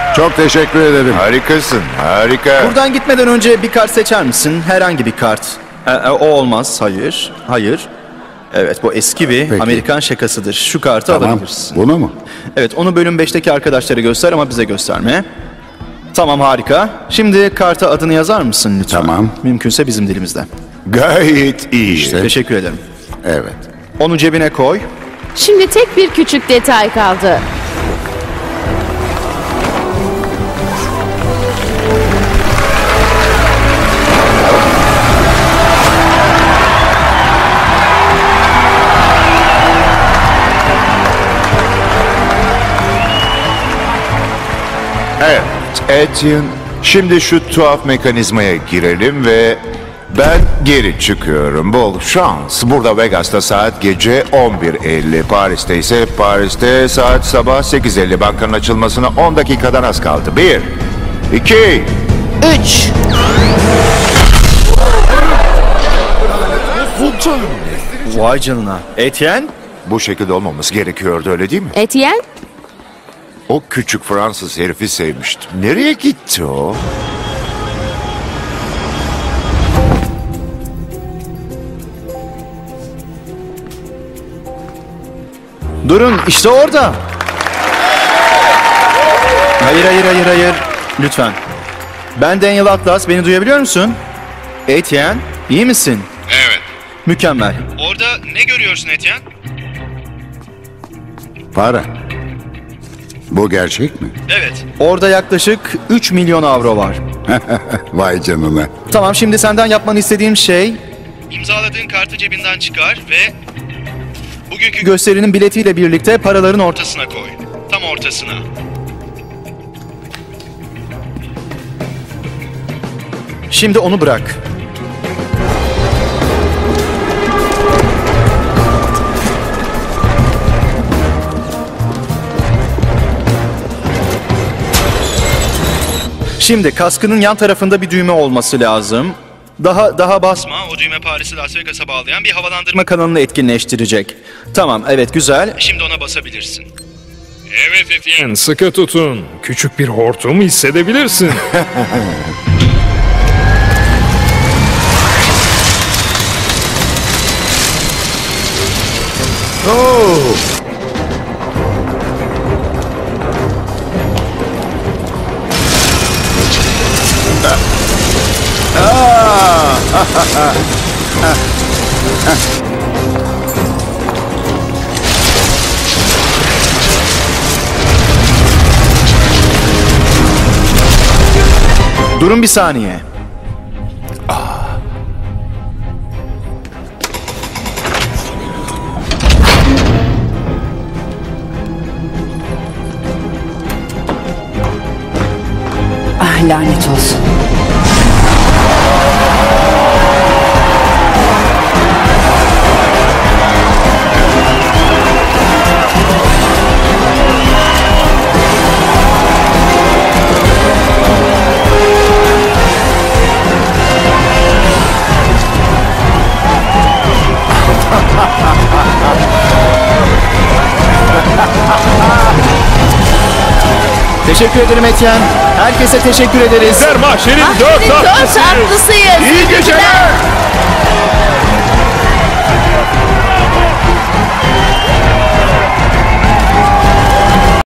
Çok teşekkür ederim. Harikasın, harika. Buradan gitmeden önce bir kart seçer misin? Herhangi bir kart. O olmaz. Hayır. Hayır. Evet, bu eski bir Peki. Amerikan şakasıdır. Şu kartı Tamam. alabilirsin. Bunu mu? Evet, onu bölüm 5'teki arkadaşlara göster ama bize gösterme. Tamam, harika. Şimdi karta adını yazar mısın lütfen? Tamam. Mümkünse bizim dilimizde. Gayet iyi. İşte. Teşekkür ederim. Evet. Onu cebine koy. Şimdi tek bir küçük detay kaldı. Evet, Etienne. Şimdi şu tuhaf mekanizmaya girelim ve ben geri çıkıyorum. Bol şans. Burada Vegas'ta saat gece 11:50. Paris'te ise saat sabah 8:50. Bankanın açılmasına 10 dakikadan az kaldı. 1, 2, 3. Vay canına. Etienne? bu şekilde olmamız gerekiyordu, öyle değil mi? Etienne? O küçük Fransız herifi sevmiştim. Nereye gitti o? Durun, işte orada. Hayır. Lütfen. Ben Daniel Atlas, beni duyabiliyor musun? Etienne, iyi misin? Evet. Mükemmel. Orada ne görüyorsun Etienne? Para. Bu gerçek mi? Evet. Orada yaklaşık 3 milyon avro var. Vay canına. Tamam, şimdi senden yapmanı istediğim şey İmzaladığın kartı cebinden çıkar ve bugünkü gösterinin biletiyle birlikte paraların ortasına koy. Tam ortasına. Şimdi onu bırak. Şimdi kaskının yan tarafında bir düğme olması lazım. Daha basma. Ama o düğme Paris'i Las Vegas'a bağlayan bir havalandırma. Kanalını etkinleştirecek. Tamam, evet, güzel. Şimdi ona basabilirsin. Evet Etienne, sıkı tutun. Küçük bir hortum hissedebilirsin. Durun bir saniye. Ah, lanet olsun. Teşekkür ederim Etienne. Herkese teşekkür ederiz. Bizler mahşerin dört Dört tatlısıyız. tatlısıyız. İyi geceler.